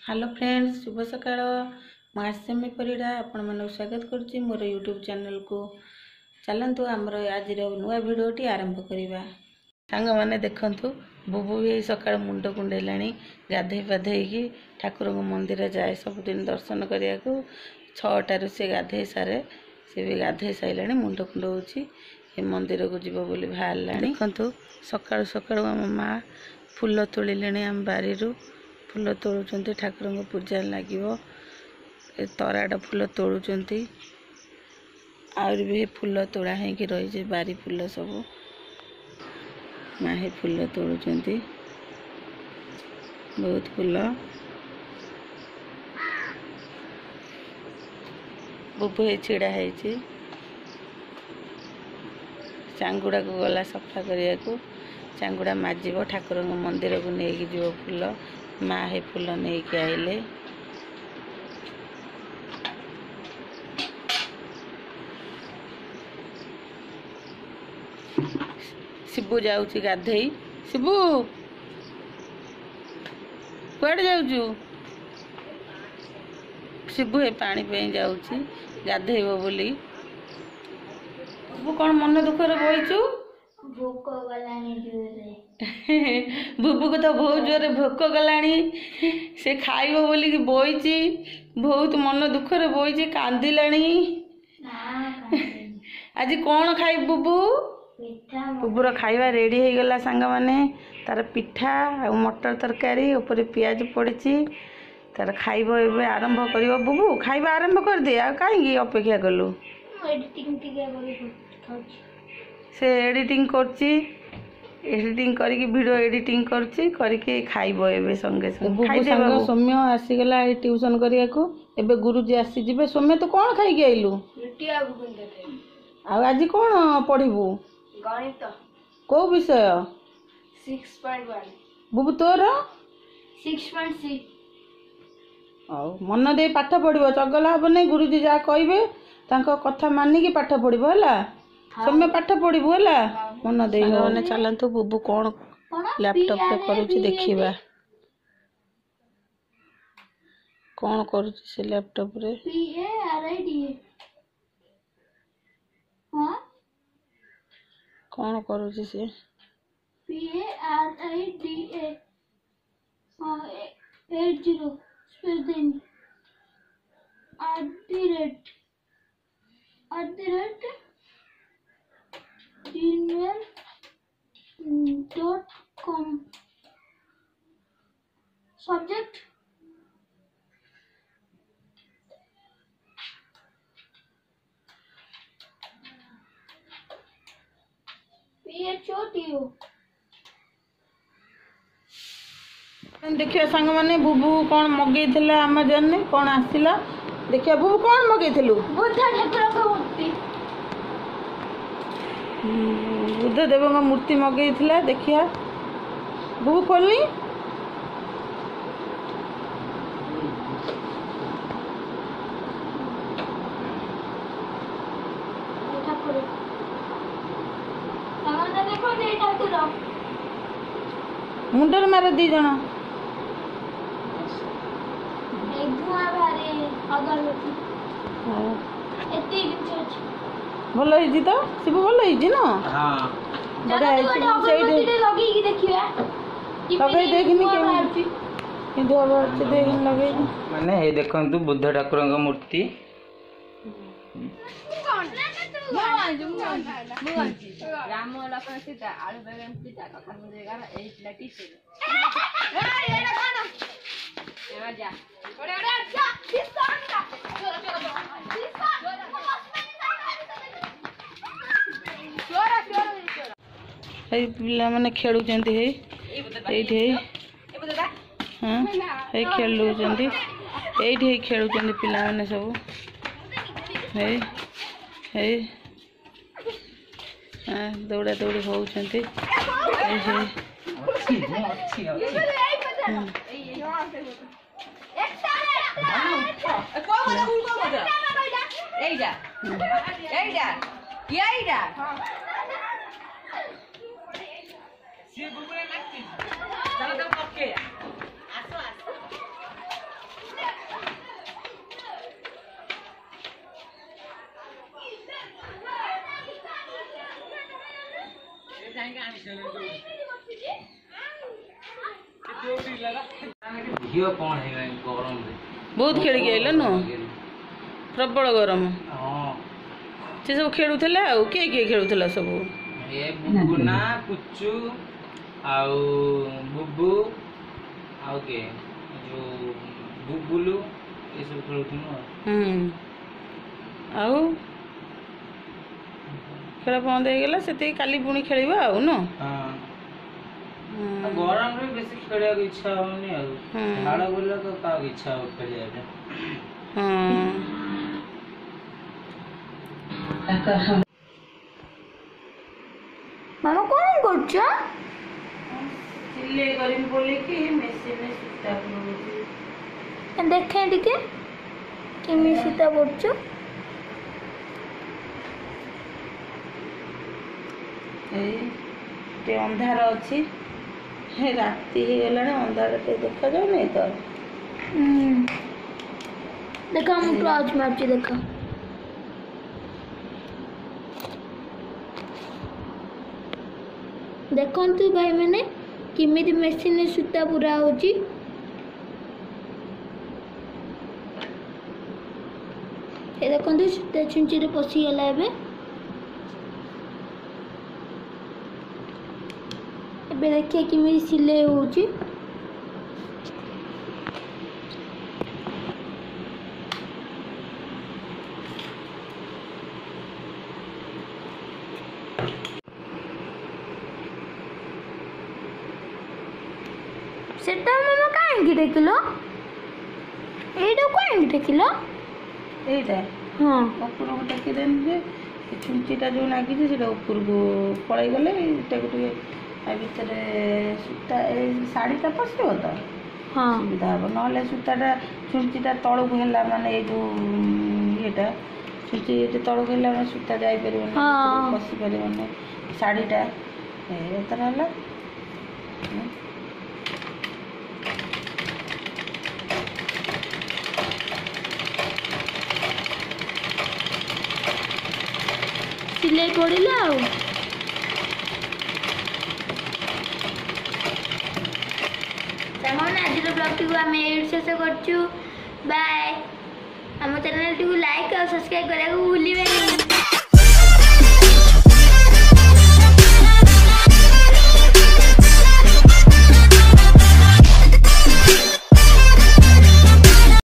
Hello friends, शुभ सकाळ। आसमी परिड़ा आपण मानक स्वागत करुच्ची मोर यूट्यूब चैनल को। चलतु आमर आज नुआ भिडटी आरंभ करवा। सांग मैंने देखु बुबू भी सका मुंड कुंडेला गाधे पाधे ठाकुर मंदिर जाए सबुदिन दर्शन करने को। 6टार से गाधे सारे सी भी गाधे सारे मुंड कुंडे मंदिर को जीव बोली बाहर। देखु सका सका आम माँ फूल तोड़े आम बारी फूल तोड़ुंट ठाकुर पूजा लगे। तराट फूल तोड़ुंट आउरी भी फूल तोड़ा है कि रही बारी फूल सब माहे फूल तोड़ुंट बहुत फूल। बुबू छिड़ा है चांगुड़ा को गला सफा करने को। चांगुड़ा माजिब ठाकुर मंदिर को लेकिन जीव फूल माँ हे फूल नहीं के आइले। शिबू जाऊची गाधे। शिबू कुआडे जाऊचु? शिबू हे पानी पे जाऊची गाधेब बोली। बुबू कौन मन दुख रे बइचु? भोक गलानी जोरे। बुबू को तो बहुत जोरे भोक गलानी। से खाइब बोली कि बइची बहुत मन दुख रे बइची कांदिलानी। आज कौन खाइ बुबू? बुबूर खाइबा रेडी हो गला सांग माने। तार पिठा आ मटर तरकारी ऊपर पियाज पड़ी तार खाइब एबे आरंभ करियो। बुबू खाइबा आरंभ कर दे। आ काई अपेक्षा कलु? से एडिटिंग करची एडिटिंग करके वीडियो एडिटिंग करची करके खाइब एबे संगे संगे। खाइ देबा सौम्य आसी गला ए ट्यूशन करिया को। एबे गुरुजी आसी जिबे। सौम्य तो कोन खाइ गेलु? रोटी आ बुंदे थे। आ आज कोन पढिबू? गणित। को विषय? 6.1। बुबू तोर 6.6। मन दे पाठ पढ़िबो। चगला हबो नै। गुरुजी जा कहिबे तांको कथा मानि के पाठ पढ़िबो हला। सौम्य पाठ पढ़िबू हला मन दे। माने चलंतु बुबू कोन लैपटॉप पे करूची देखिबा। कोन करूची से लैपटॉप रे? PARIDA। हां कोन करूची से? PARIDA। हां 80 स्पेस देनी @ gmail.com। Subject PHOTO। देखिए सांग माने बुबू कौन मगई थिला अमेज़न ने कौन आसिला। देखिए बुबू कौन मगई थिलु? बुद्ध ठाकुर का मूर्ति। बुद्ध देव का मूर्ति मगई थिला। देखिए बुबू खोलनी। ठाकुर सामने देखो दे ठाकुर मुंडर मार दी जण। एक धुआं बारे अगरबत्ती एती किछ अछि। भल होई तो शिबू भल होई न। हां बड़ा है अगरबत्ती लगी कि देखिया लगे देखनी के कि देव से देखन लगे माने हे देखंतु बुद्ध ठाकुर का मूर्ति। राम लक्ष्मण सीता आलू बैगन पिता कथा मुझे गाना 8 लटी से ए ये कौन ए जा ओरे ओरे अच्छा किसान का चोरा चोरा ए पिला माने खेलु जंती हे एठी हां हे खेलु जंती एठी हे खेलु जंती पिला माने सब हे हे हां दौड़ा दौड़ी होउचंती हे हे झील कौन है गरम बहुत खेलिक आइल न प्रबल गरम हाँ से सब खेलुला आ किए खेलुला सब ये बुबुना पुचू आउ बुबू आउ के जो बुबुलू ये सब खेलुथुनु आउ खेल बंद हो गला से काली पुणी खेलवा आउ न हाँ गरम रे बेसी खेलिया को इच्छा होनी आ झाड़ बोले तो का इच्छा हो खेलिया रे मामा कौन करछ सिले करिम बोले कि मशीन में सूता पड़ुची देखे टिके केमी सीता करछ ए अंधार अच्छी राति हो गला अंधार टे देखा जाऊ नहीं तो देखा हम टॉर्च मारची देखा देखंतु भाई मैंने किमिति मशीन सूता पूरा होची ए देखंतु सूता छुंची रे पसी गला एबे एबे देखिए किमिति सिले होची सेटा मामा काहे देखिलो एडो काहे देखिलो एटा हां ऊपर को टेकी देन जे छुंचीटा जो लागी जे सेटा ऊपर को पळाई गले टेक टे आ भीतर सूता ए साड़ीटा पसियो तो हां सुविधा हो नले सूताटा छुंचीटा तळो को हेला माने ए जो एटा छुंची ए तळो को हेला माने सूता जाई परिबो हाँ। पसी परिबो ने साड़ीटा ए तरह हला सिलाई पड़िला आ तमने आज ब्लॉग टी आम शेष करछु बाय आम चैनल टी लाइक और सब्सक्राइब करने को भूलिबे नहीं।